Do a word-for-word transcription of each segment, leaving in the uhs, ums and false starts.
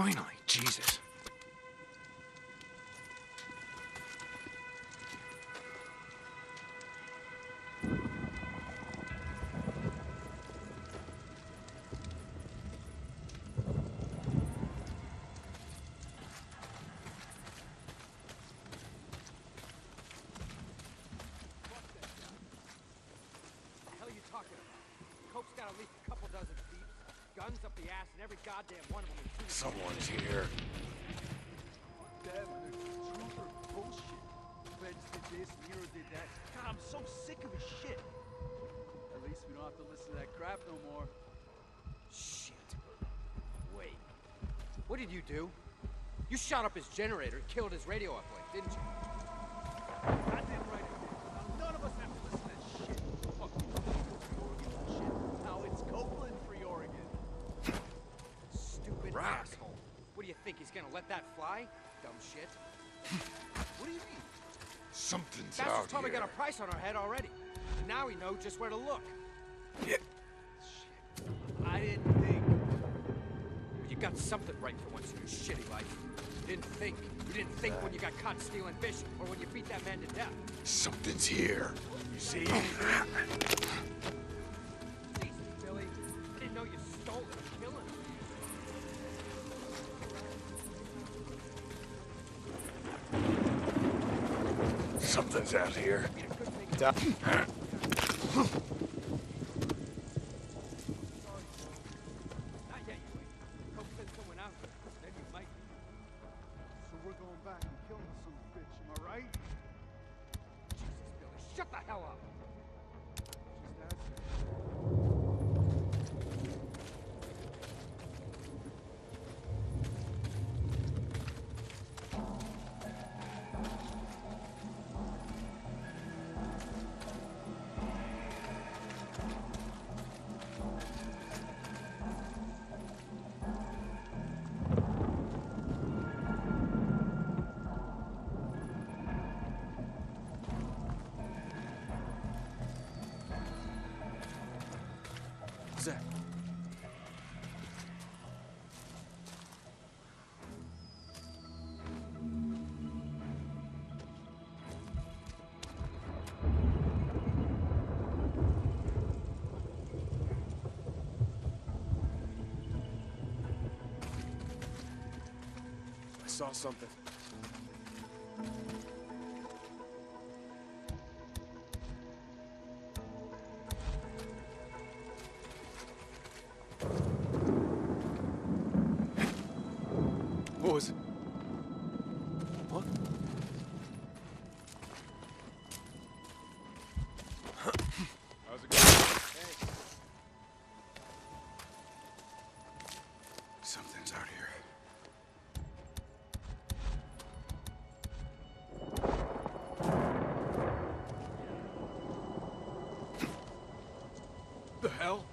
Finally, Jesus. Someone's here. Damn, truth or bullshit. Feds did this, Nero did that. God, I'm so sick of his shit. At least we don't have to listen to that crap no more. Shit. Wait. What did you do? You shot up his generator and killed his radio uplink, didn't you? Goddamn right it did. Now none of us have to listen to that shit. Fuck you. Free Oregon and shit. Now it's Copeland Free Oregon. Stupid Rock. asshole. What do you think, he's gonna let that fly? Dumb shit. What do you mean? Something's Bastard's out probably here. got a price on our head already. And now we know just where to look. Yeah. Shit. I didn't think. But you got something right for once in your shitty life. You didn't think. You didn't think when you got caught stealing fish or when you beat that man to death. Something's here. You see? Jesus, Billy. I didn't know you stole it. Killing him. Something's out here. Duh. Not yet, you ain't. Hope send someone out here. Then you might. So we're going back and killing the son of a bitch, am I right? Jesus, Billy, shut the hell up. Just asking. What's that? I saw something. What was it? What? How's it going? Hey. Something's out here. The hell?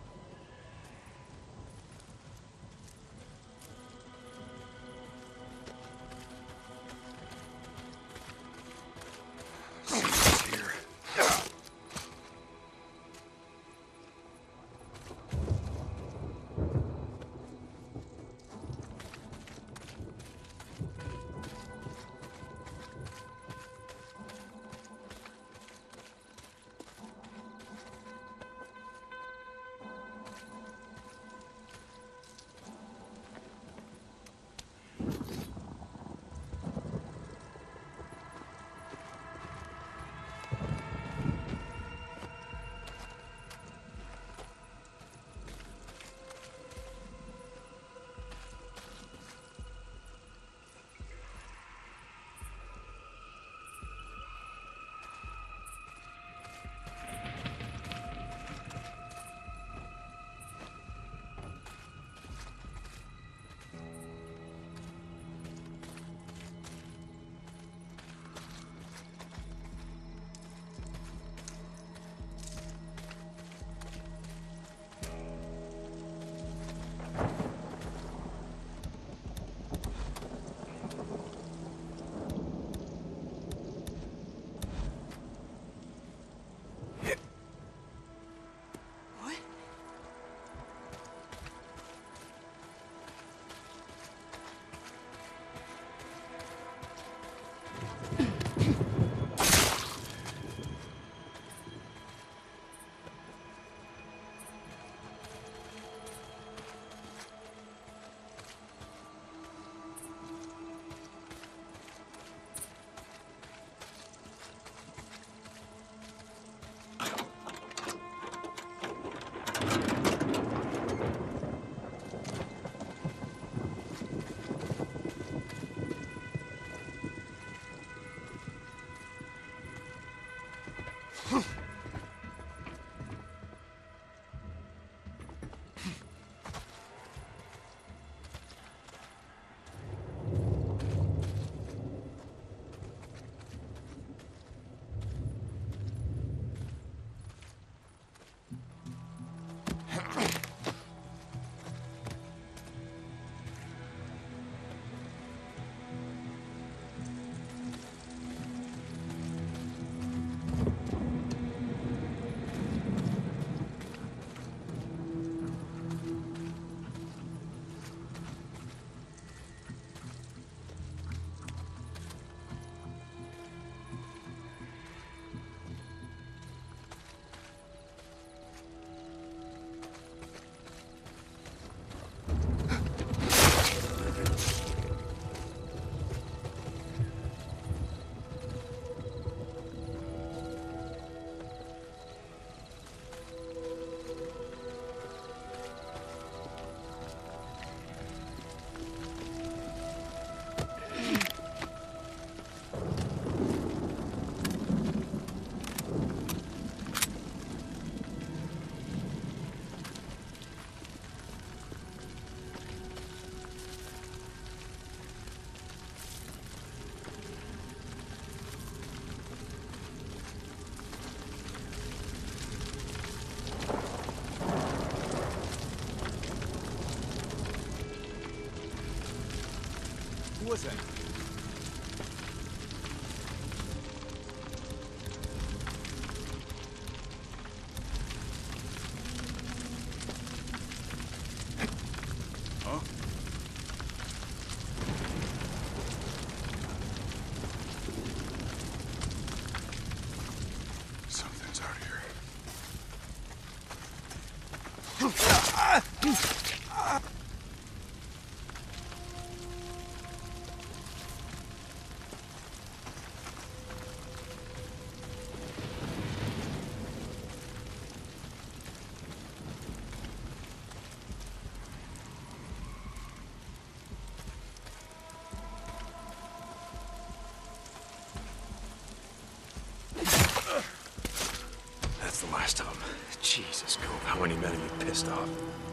was that? Huh? Something's out here. That's the last of them. Jesus, Cove, how many men are you pissed off?